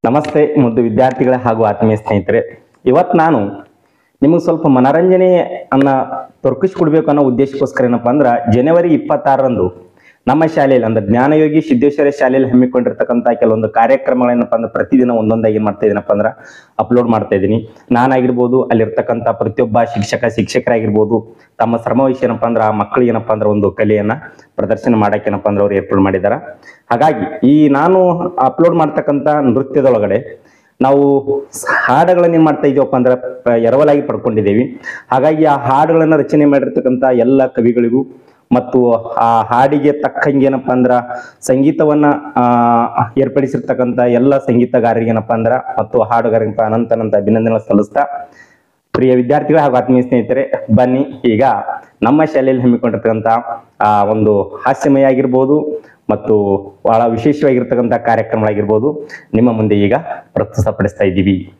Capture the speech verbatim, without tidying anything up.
ನಮಸ್ತೆ ಮುದ್ದು ವಿದ್ಯಾರ್ಥಿಗಳೇ ಹಾಗೂ ಆತ್ಮೀಯ ಸ್ನೇಹಿತರೆ, ಇವತ್ತು ನಾನು ನಿಮಗೆ ಸ್ವಲ್ಪ ಮನರಂಜನೆ ಅನ್ನ ತೊರ್ಕಿಸ್ಕೊಡ್ಬೇಕು ಅನ್ನೋ ಉದ್ದೇಶಕ್ಕೋಸ್ಕರ ಏನಪ್ಪಾ ಅಂದ್ರೆ ಜನವರಿ ಇಪ್ಪತ್ತಾರರಂದು ನಮ್ಮ ಶಾಲೆಯಲ್ಲಿ ಅಂದ್ರೆ ಜ್ಞಾನಯೋಗಿ ಸಿದ್ದೇಶ್ವರ ಶಾಲೆಯಲ್ಲಿ ಹಮ್ಮಿಕೊಂಡಿರ್ತಕ್ಕಂಥ ಕೆಲವೊಂದು ಕಾರ್ಯಕ್ರಮಗಳೇನಪ್ಪ ಅಂದ್ರೆ ಪ್ರತಿದಿನ ಒಂದೊಂದಾಗಿ ಮಾಡ್ತಾ ಇದೀನಪ್ಪ ಅಂದ್ರೆ ಅಪ್ಲೋಡ್ ಮಾಡ್ತಾ ಇದ್ದೀನಿ. ನಾನಾಗಿರ್ಬೋದು, ಅಲ್ಲಿರ್ತಕ್ಕಂಥ ಪ್ರತಿಯೊಬ್ಬ ಶಿಕ್ಷಕ ಶಿಕ್ಷಕರಾಗಿರ್ಬೋದು ತಮ್ಮ ಶ್ರಮವಹಿಸಿ ಏನಪ್ಪ ಅಂದ್ರೆ ಆ ಮಕ್ಕಳಿಗೆ ಏನಪ್ಪ ಅಂದ್ರೆ ಒಂದು ಕಲೆಯನ್ನ ಪ್ರದರ್ಶನ ಮಾಡಕ್ಕೆ ಏನಪ್ಪ ಅಂದ್ರೆ ಅವ್ರು ಏರ್ಪಾಡು ಮಾಡಿದಾರ. ಹಾಗಾಗಿ ಈ ನಾನು ಅಪ್ಲೋಡ್ ಮಾಡ್ತಕ್ಕಂಥ ನೃತ್ಯದೊಳಗಡೆ ನಾವು ಹಾಡುಗಳನ್ನ ಏನ್ ಮಾಡ್ತಾ ಇದೀವಪ್ಪ ಅಂದ್ರೆ ಎರವಲಾಗಿ ಪಡ್ಕೊಂಡಿದ್ದೇವೆ. ಹಾಗಾಗಿ ಆ ಹಾಡುಗಳನ್ನ ರಚನೆ ಮಾಡಿರ್ತಕ್ಕಂಥ ಎಲ್ಲ ಕವಿಗಳಿಗೂ ಮತ್ತು ಆ ಹಾಡಿಗೆ ತಕ್ಕಂಗೆ ಏನಪ್ಪಾ ಅಂದ್ರ ಸಂಗೀತವನ್ನ ಆ ಏರ್ಪಡಿಸಿರ್ತಕ್ಕಂಥ ಎಲ್ಲ ಸಂಗೀತಗಾರರಿಗೆ ಏನಪ್ಪಾ ಅಂದ್ರ ಮತ್ತು ಹಾಡುಗಾರರಿಗೆ ಅನಂತ ಅನಂತ ಅಭಿನಂದನೆ ಸಲ್ಲಿಸ್ತಾ, ಪ್ರಿಯ ವಿದ್ಯಾರ್ಥಿಗಳು ಹಾಗೂ ಆತ್ಮೀಯ ಸ್ನೇಹಿತರೆ, ಬನ್ನಿ ಈಗ ನಮ್ಮ ಶಾಲೆಯಲ್ಲಿ ಹಮ್ಮಿಕೊಂಡಿರ್ತಕ್ಕಂಥ ಆ ಒಂದು ಹಾಸ್ಯಮಯ ಆಗಿರ್ಬೋದು ಮತ್ತು ಬಹಳ ವಿಶೇಷವಾಗಿರ್ತಕ್ಕಂಥ ಕಾರ್ಯಕ್ರಮಗಳಾಗಿರ್ಬೋದು ನಿಮ್ಮ ಮುಂದೆ ಈಗ ಪ್ರಸ್ತುತಪಡಿಸ್ತಾ ಇದ್ದೀವಿ.